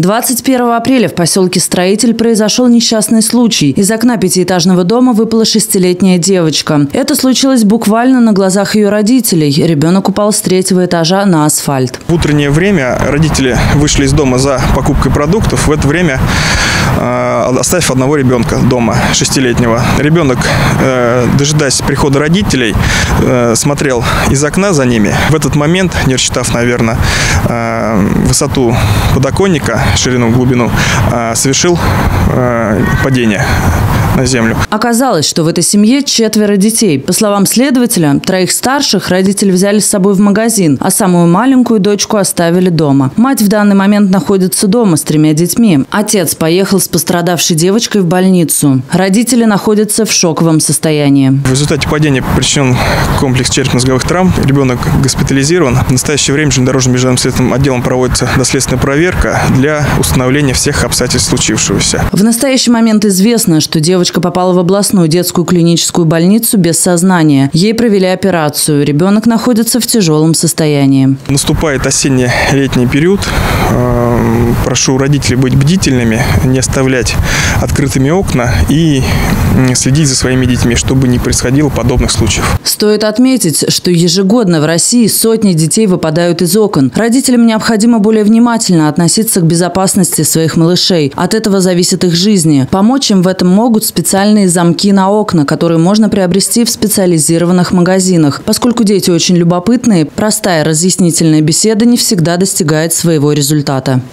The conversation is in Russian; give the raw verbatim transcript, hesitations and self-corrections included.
двадцать первого апреля в поселке Строитель произошел несчастный случай. Из окна пятиэтажного дома выпала шестилетняя девочка. Это случилось буквально на глазах ее родителей. Ребенок упал с третьего этажа на асфальт. В утреннее время родители вышли из дома за покупкой продуктов. В это время э, оставив одного ребенка дома, шестилетнего. Ребенок, э, дожидаясь прихода родителей, э, смотрел из окна за ними. В этот момент, не рассчитав, наверное, э, высоту подоконника, ширину, глубину, совершил падение на землю. Оказалось, что в этой семье четверо детей. По словам следователя, троих старших родители взяли с собой в магазин, а самую маленькую дочку оставили дома. Мать в данный момент находится дома с тремя детьми. Отец поехал с пострадавшей девочкой в больницу. Родители находятся в шоковом состоянии. В результате падения причинен комплекс черепно-мозговых травм. Ребенок госпитализирован. В настоящее время железнодорожным международным следственным отделом проводится доследственная проверка для установления всех обстоятельств случившегося. В настоящий момент известно, что девочка попала в областную детскую клиническую больницу без сознания. Ей провели операцию. Ребенок находится в тяжелом состоянии. Наступает осенне-летний период. Прошу родителей быть бдительными, не оставлять открытыми окна и следить за своими детьми, чтобы не происходило подобных случаев. Стоит отметить, что ежегодно в России сотни детей выпадают из окон. Родителям необходимо более внимательно относиться к безопасности своих малышей. От этого зависит их жизнь. Помочь им в этом могут специальные замки на окна, которые можно приобрести в специализированных магазинах. Поскольку дети очень любопытные, простая разъяснительная беседа не всегда достигает своего результата.